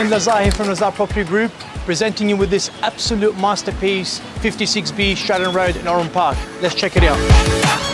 Mohammed Lazar here from Lazar Property Group, presenting you with this absolute masterpiece, 56B Stratton Road in Oran Park. Let's check it out.